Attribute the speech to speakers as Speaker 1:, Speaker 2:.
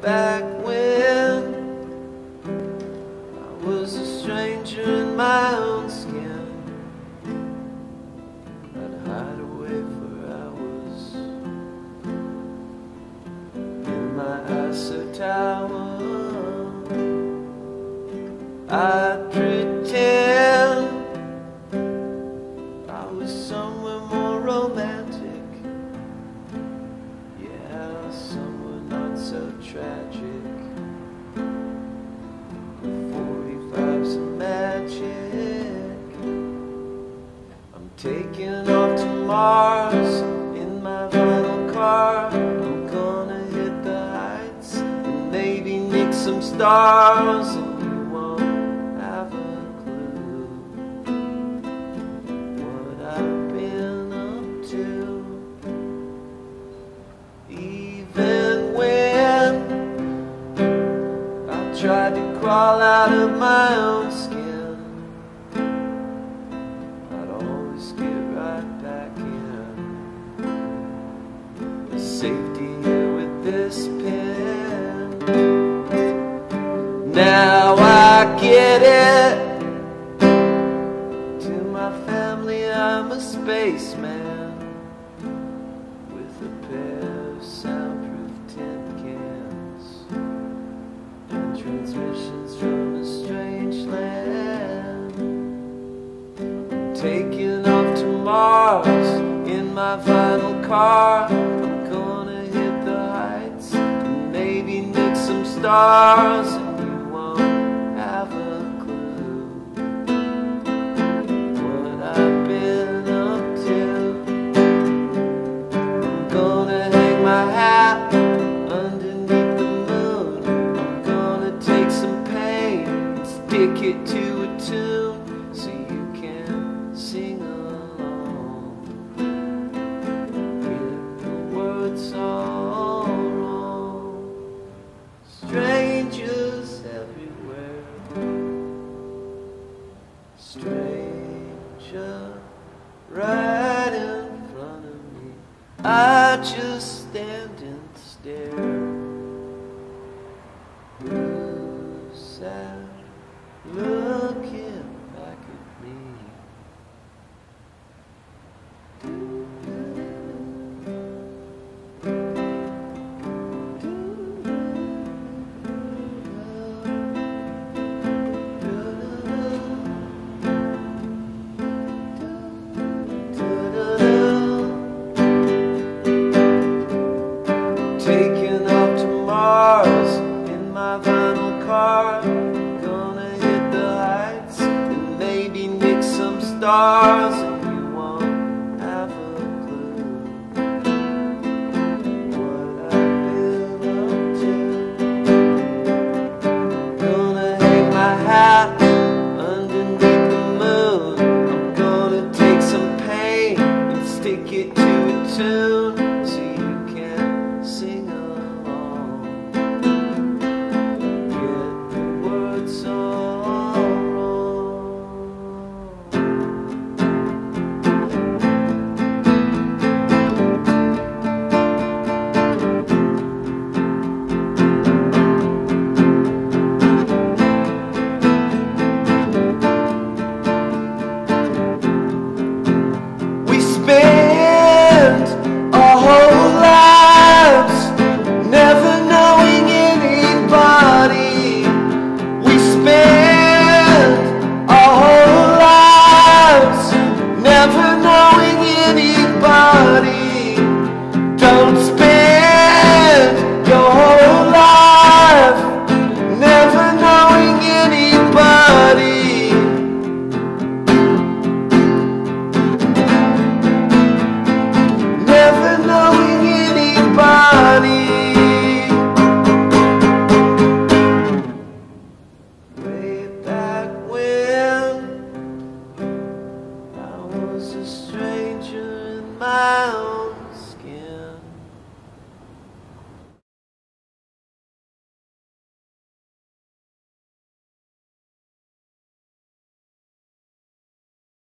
Speaker 1: back when I was a stranger in my own skin. I'd hide away for hours in my ISO tower. I'd pretend I was somewhere more romantic, yeah, somewhere not so tragic. 45's a magic. I'm taking off to Mars in my vinyl car. I'm gonna hit the heights and maybe nick some stars, and you won't have a clue what I've been up to. Even when I tried to crawl out of my own skin, I'd always get right back in. The safety here with this pen. Now I get it. To my family, I'm a spaceman with a pair of soundproof tin cans and transmissions from a strange land. Taking off to Mars in my vinyl car. I'm gonna hit the heights and maybe nick some stars, and you won't have a clue what I've been up to. I'm gonna hang my hat underneath the moon. I'm gonna take some pain and stick it to a tune so you can sing along. Get the words all wrong. Strangers everywhere. Stranger right in front of me. I just stand and stare. Who's that looking back at me? Taking off to Mars in my vinyl car. Gonna hit the heights and maybe nick some stars, and you won't have a clue what I've been up to. Gonna hang my hat underneath the moon. I'm gonna take some pain and stick it to a tune so you can sing along. Get the words all wrong. We spend our whole lives never knowing anybody. We spend our whole lives never knowing anybody. Don't spend your whole life never knowing anybody. Never knowing anybody. Way back when I was a stranger in my own